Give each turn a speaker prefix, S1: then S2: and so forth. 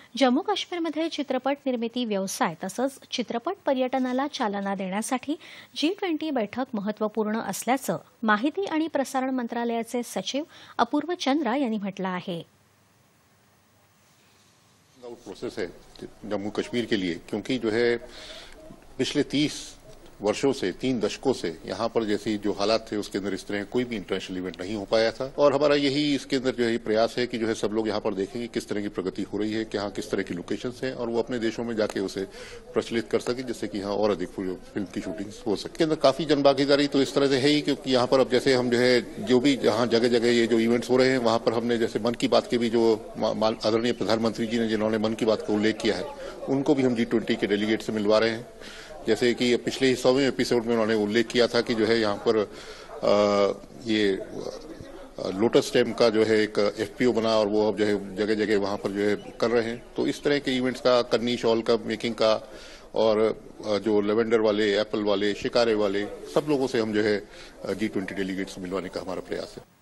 S1: जम्मू काश्मीरमध्ये चित्रपट निर्मिती व्यवसाय तसंच चित्रपट पर्यटनाला चालना देण्यासाठी G20 बैठक महत्त्वपूर्ण असल्याचं माहिती आणि प्रसारण मंत्रालयाचे सचिव अपूर्व चंद्रा यांनी म्हटलं आहे।
S2: प्रोसेस है जम्मू कश्मीर के लिए, क्योंकि जो है पिछले 30 वर्षों से 3 दशकों से यहाँ पर जैसी जो हालात थे उसके अंदर इस तरह कोई भी इंटरनेशनल इवेंट नहीं हो पाया था। और हमारा यही इसके अंदर जो है प्रयास है कि जो है सब लोग यहाँ पर देखेंगे किस तरह की प्रगति हो रही है, कि यहाँ किस तरह की लोकेशंस हैं और वो अपने देशों में जाके उसे प्रचलित कर सके, जिससे कि यहाँ और अधिक फिल्म की शूटिंग हो सके। इसके अंदर काफी जनभागीदारी तो इस तरह से है ही, क्योंकि यहाँ पर अब जैसे हम जो है जो भी जहाँ जगह जगह ये जो इवेंट्स हो रहे हैं वहां पर हमने जैसे मन की बात के भी जो आदरणीय प्रधानमंत्री जी ने जिन्होंने मन की बात का उल्लेख किया है उनको भी हम G20 के डेलीगेट से मिलवा रहे हैं। जैसे कि पिछले 100वें एपिसोड में उन्होंने उल्लेख किया था कि जो है यहाँ पर ये लोटस स्टेम का जो है एक FPO बना और वो अब जो है जगह जगह वहाँ पर जो है कर रहे हैं। तो इस तरह के इवेंट्स का, कन्नी शॉल का मेकिंग का और जो लेवेंडर वाले, एप्पल वाले, शिकारे वाले, सब लोगों से हम जो है G20 डेलीगेट से मिलवाने का हमारा प्रयास है।